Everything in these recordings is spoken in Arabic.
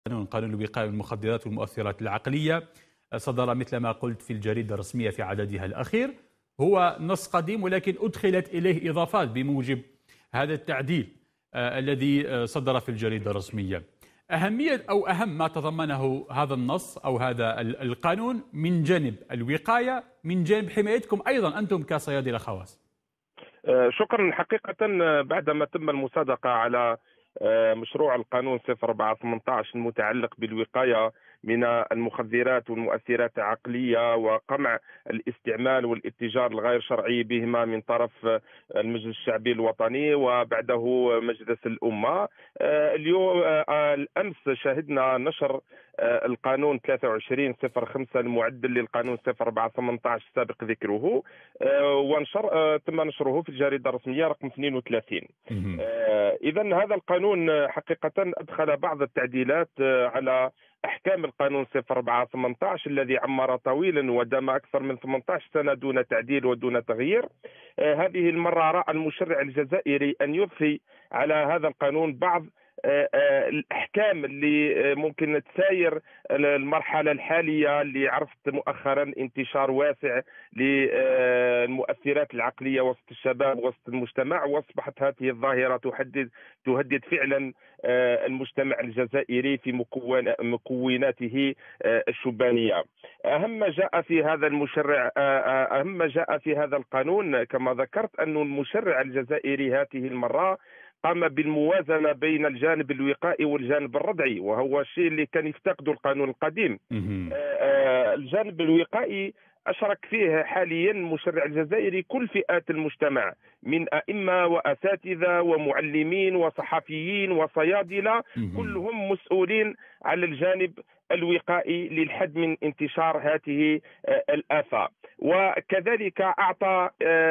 قانون الوقاية من المخدرات والمؤثرات العقلية صدر مثل ما قلت في الجريدة الرسمية في عددها الأخير. هو نص قديم ولكن أدخلت إليه إضافات بموجب هذا التعديل الذي صدر في الجريدة الرسمية. أهمية أو أهم ما تضمنه هذا النص أو هذا القانون من جانب الوقاية، من جانب حمايتكم أيضا أنتم كصيادلة خواص. شكرا. حقيقة بعدما تم المصادقة على مشروع القانون 04/18 المتعلق بالوقاية من المخدرات والمؤثرات العقلية وقمع الاستعمال والاتجار الغير شرعي بهما من طرف المجلس الشعبي الوطني وبعده مجلس الأمة، اليوم الأمس شهدنا نشر القانون 23/05 المعدل للقانون 04/18 السابق ذكره، تم نشره في الجريدة الرسمية رقم 32. إذا هذا القانون حقيقة أدخل بعض التعديلات على أحكام القانون 04/18 الذي عمر طويلا ودام أكثر من 18 سنة دون تعديل ودون تغيير. هذه المرة رأى المشرع الجزائري أن يضفي على هذا القانون بعض الأحكام اللي ممكن تساير المرحلة الحالية اللي عرفت مؤخرا انتشار واسع للمؤثرات العقلية وسط الشباب وسط المجتمع، وأصبحت هذه الظاهرة تهدد فعلا المجتمع الجزائري في مكوناته الشبانية. أهم ما جاء في هذا المشرع أهم ما جاء في هذا القانون كما ذكرت أن المشرع الجزائري هذه المرة قام بالموازنة بين الجانب الوقائي والجانب الردعي، وهو الشيء اللي كان يفتقده القانون القديم. الجانب الوقائي أشرك فيه حاليا المشرع الجزائري كل فئات المجتمع من أئمة وأساتذة ومعلمين وصحفيين وصيادلة، كلهم مسؤولين على الجانب الوقائي للحد من انتشار هذه الآفة. وكذلك أعطى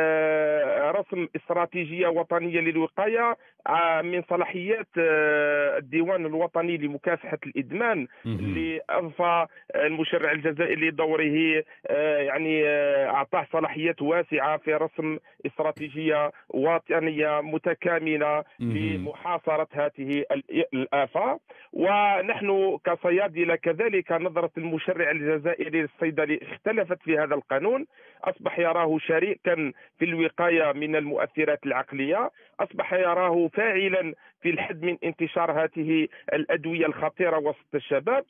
رسم استراتيجية وطنية للوقاية من صلاحيات الديوان الوطني لمكافحة الإدمان اللي أضفى المشرع الجزائري لدوره، يعني أعطاه صلاحيات واسعة في رسم استراتيجية وطنية متكاملة لمحاصرة هذه الآفة. ونحن كصيادلة كذلك نظرة المشرع الجزائري للصيدلي اختلفت في هذا القانون، أصبح يراه شريكا في الوقاية من المؤثرات العقلية، أصبح يراه فاعلا في الحد من انتشار هذه الأدوية الخطيرة وسط الشباب،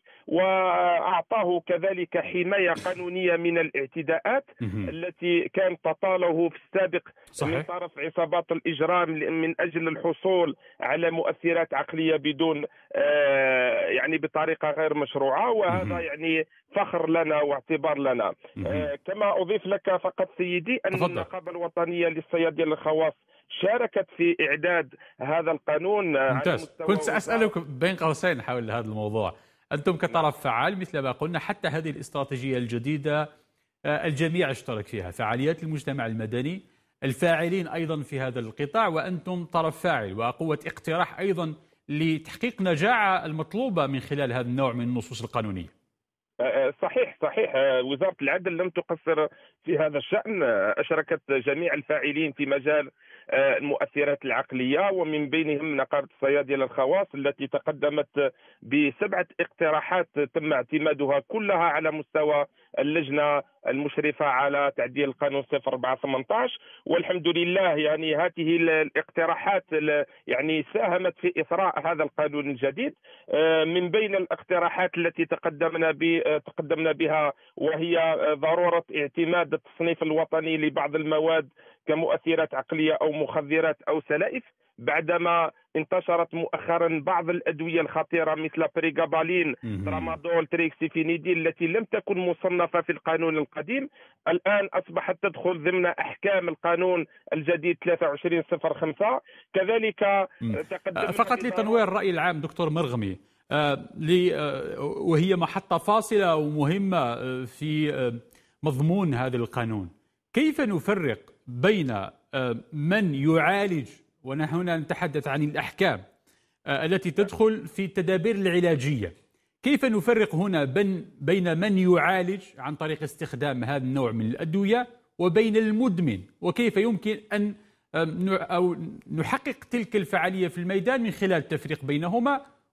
وأعطاه كذلك حماية قانونية من الاعتداءات التي كانت تطاله في السابق من طرف عصابات الإجرام من أجل الحصول على مؤثرات عقلية بدون يعني بطريقة غير مشروعة، وهذا يعني فخر لنا واعتبار لنا. كما أضيف لك فقط سيدي أن النقابة الوطنية للصيادلة الخواص شاركت في إعداد هذا القانون. ممتاز. كنت سأسألك بين قوسين حول هذا الموضوع. أنتم كطرف فعال مثل ما قلنا، حتى هذه الاستراتيجية الجديدة الجميع اشترك فيها، فعاليات المجتمع المدني، الفاعلين أيضا في هذا القطاع، وأنتم طرف فاعل وقوة اقتراح أيضا لتحقيق نجاعة المطلوبة من خلال هذا النوع من النصوص القانونية. صحيح. وزارة العدل لم تقصر في هذا الشأن، أشركت جميع الفاعلين في مجال المؤثرات العقلية، ومن بينهم نقابة الصيادلة الخواص التي تقدمت ب7 اقتراحات تم اعتمادها كلها على مستوى اللجنة المشرفة على تعديل القانون 04/18. والحمد لله يعني هذه الاقتراحات يعني ساهمت في إثراء هذا القانون الجديد. من بين الاقتراحات التي تقدمنا بها وهي ضرورة اعتماد التصنيف الوطني لبعض المواد كمؤثرات عقلية أو مخدرات أو سلائف، بعدما انتشرت مؤخرا بعض الأدوية الخطيرة مثل بريغابالين، ترامادول، تريكسيفينيدين التي لم تكن مصنفة في القانون القديم، الآن أصبحت تدخل ضمن أحكام القانون الجديد 23/05. كذلك فقط لتنوير الرأي العام دكتور مرغمي، وهي محطة فاصلة ومهمة في مضمون هذا القانون، كيف نفرق بين من يعالج، ونحن هنا نتحدث عن الأحكام التي تدخل في التدابير العلاجية، كيف نفرق هنا بين من يعالج عن طريق استخدام هذا النوع من الأدوية وبين المدمن، وكيف يمكن أن أو نحقق تلك الفعالية في الميدان من خلال التفريق بينهما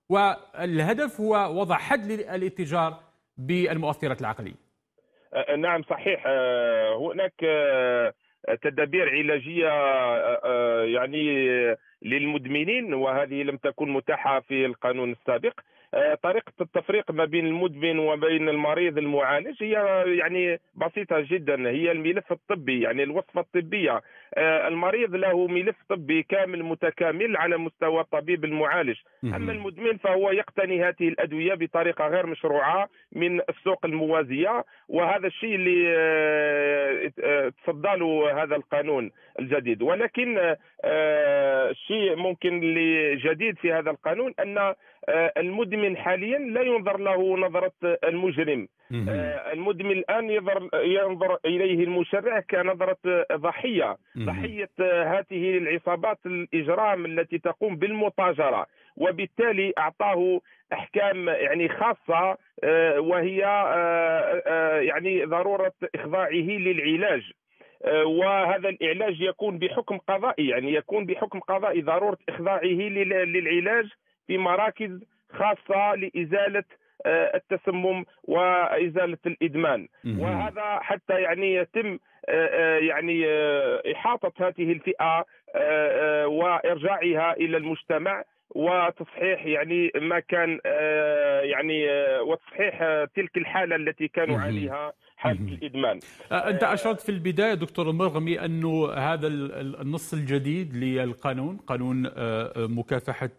والهدف هو وضع حد للاتجار بالمؤثرات العقلية. نعم صحيح. هناك تدابير علاجية يعني للمدمنين، وهذه لم تكن متاحة في القانون السابق. طريقة التفريق ما بين المدمن وبين المريض المعالج هي يعني بسيطة جدا، هي الملف الطبي، يعني الوصفة الطبية. المريض له ملف طبي كامل متكامل على مستوى الطبيب المعالج. أما المدمن فهو يقتني هذه الأدوية بطريقة غير مشروعة من السوق الموازية، وهذا الشيء اللي تصدى له هذا القانون الجديد. ولكن الشيء ممكن اللي جديد في هذا القانون أن المدمن حاليا لا ينظر له نظرة المجرم. المدمن الآن ينظر إليه المشرع كنظرة ضحية هذه العصابات الإجرام التي تقوم بالمتاجرة، وبالتالي أعطاه أحكام يعني خاصة، وهي يعني ضرورة إخضاعه للعلاج. وهذا العلاج يكون بحكم قضائي، يعني يكون بحكم قضائي، ضرورة إخضاعه للعلاج في مراكز خاصة لإزالة التسمم وإزالة الإدمان. وهذا حتى يعني يتم يعني إحاطة هذه الفئة وإرجاعها إلى المجتمع، وتصحيح يعني ما كان يعني وتصحيح تلك الحالة التي كانوا عليها، حالة الإدمان. أنت أشرت في البداية دكتور المرغمي أنه هذا النص الجديد للقانون، قانون مكافحة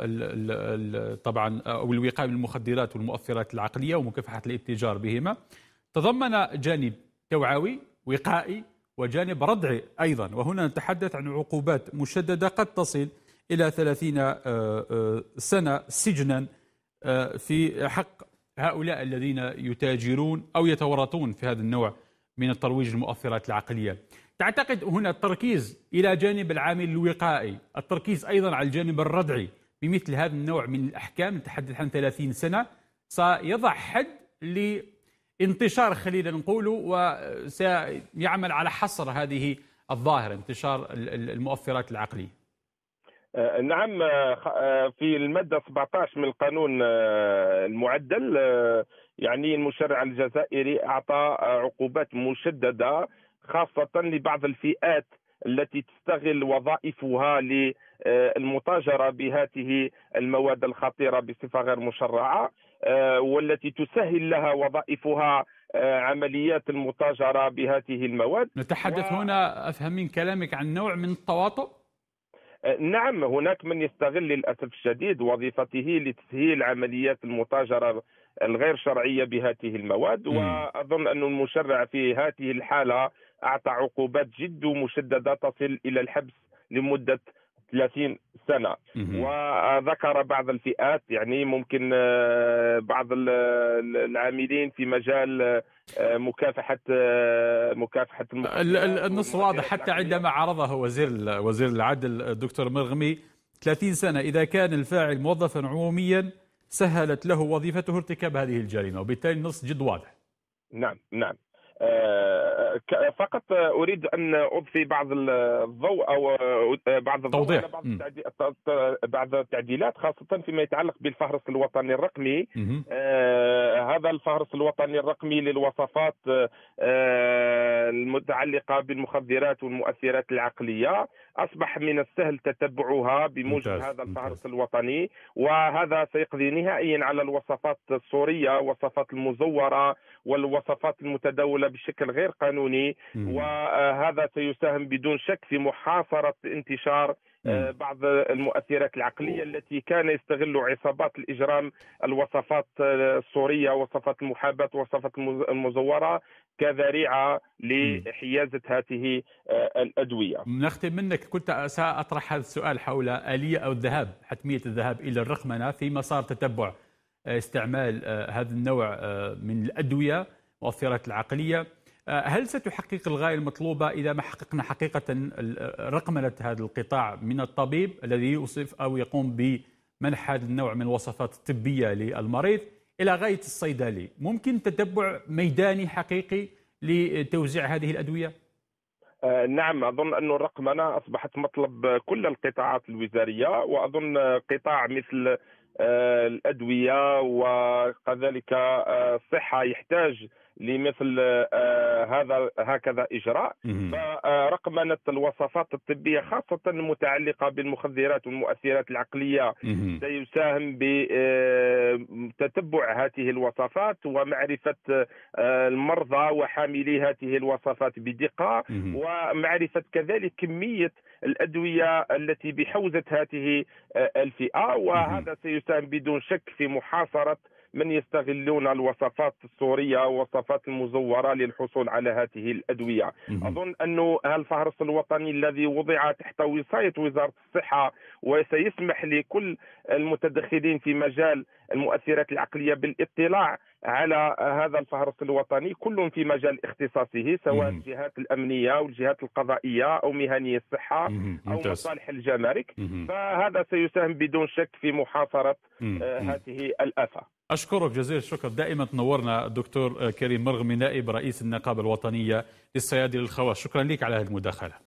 طبعا أو الوقاية من المخدرات والمؤثرات العقلية ومكافحة الاتجار بهما، تضمن جانب توعوي وقائي وجانب ردعي أيضا، وهنا نتحدث عن عقوبات مشددة قد تصل إلى 30 سنة سجنا في حق هؤلاء الذين يتاجرون أو يتورطون في هذا النوع من الترويج المؤثرات العقلية. تعتقد هنا التركيز إلى جانب العامل الوقائي، التركيز أيضا على الجانب الردعي بمثل هذا النوع من الأحكام، نتحدث عن 30 سنة، سيضع حد لانتشار خلينا نقول، وسيعمل على حصر هذه الظاهرة، انتشار المؤثرات العقلية؟ نعم. في المادة 17 من القانون المعدل يعني المشرع الجزائري أعطى عقوبات مشددة خاصة لبعض الفئات التي تستغل وظائفها للمتاجرة بهذه المواد الخطيرة بصفة غير مشرعة، والتي تسهل لها وظائفها عمليات المتاجرة بهذه المواد. نتحدث هنا، أفهم من كلامك، عن نوع من التواطؤ؟ نعم، هناك من يستغل للأسف الشديد وظيفته لتسهيل عمليات المتاجرة الغير شرعية بهذه المواد. وأظن أن المشرع في هذه الحالة أعطى عقوبات جد مشددة تصل إلى الحبس لمدة 30 سنة. وذكر بعض الفئات، يعني ممكن بعض العاملين في مجال مكافحة النص واضح حتى عندما عرضه وزير العدل الدكتور مرغمي، 30 سنة إذا كان الفاعل موظفا عموميا سهلت له وظيفته ارتكاب هذه الجريمة، وبالتالي النص جد واضح. نعم. فقط أريد أن أضفي بعض الضوء أو بعض التوضيح، بعض التعديلات خاصة فيما يتعلق بالفهرس الوطني الرقمي. هذا الفهرس الوطني الرقمي للوصفات المتعلقة بالمخدرات والمؤثرات العقلية أصبح من السهل تتبعها بموجب هذا الفهرس الوطني، وهذا سيقضي نهائيا على الوصفات الصورية، وصفات المزورة والوصفات المتداولة بشكل غير قانوني. وهذا سيساهم بدون شك في محاصرة انتشار بعض المؤثرات العقلية التي كان يستغل عصابات الإجرام الوصفات الصورية، وصفات المحاباة، وصفات المزورة كذريعة لحيازة هذه الأدوية. نختم منك، كنت سأطرح هذا السؤال حول آلية أو حتمية الذهاب إلى الرقمنة في مسار تتبع استعمال هذا النوع من الأدوية المؤثرات العقلية. هل ستحقق الغاية المطلوبة إذا ما حققنا حقيقة رقمنة هذا القطاع من الطبيب الذي يوصف أو يقوم بمنح هذا النوع من الوصفات الطبية للمريض إلى غاية الصيدلي؟ ممكن تتبع ميداني حقيقي لتوزيع هذه الأدوية؟ نعم، أظن أن الرقمنة أصبحت مطلب كل القطاعات الوزارية، وأظن قطاع مثل الأدوية وكذلك الصحة يحتاج لمثل هكذا إجراء. فرقمنة الوصفات الطبية خاصة المتعلقة بالمخدرات والمؤثرات العقلية سيساهم بتتبع هذه الوصفات ومعرفة المرضى وحاملي هذه الوصفات بدقة، ومعرفة كذلك كمية الأدوية التي بحوزة هذه الفئة، وهذا سيساهم بدون شك في محاصرة من يستغلون الوصفات السورية والوصفات المزورة للحصول على هذه الأدوية. أظن أن الفهرس الوطني الذي وضع تحت وصاية وزارة الصحة وسيسمح لكل المتدخلين في مجال المؤثرات العقلية بالاطلاع على هذا الفهرس الوطني، كل في مجال اختصاصه، سواء الجهات الأمنية أو الجهات القضائية أو مهنية الصحة أو مصالح الجمارك. فهذا سيساهم بدون شك في محاصرة هذه الآفة. أشكرك جزيل الشكر، دائما تنورنا الدكتور كريم مرغمي نائب رئيس النقابة الوطنية للصيادلة الخواص. شكرا لك على هذه المداخلة.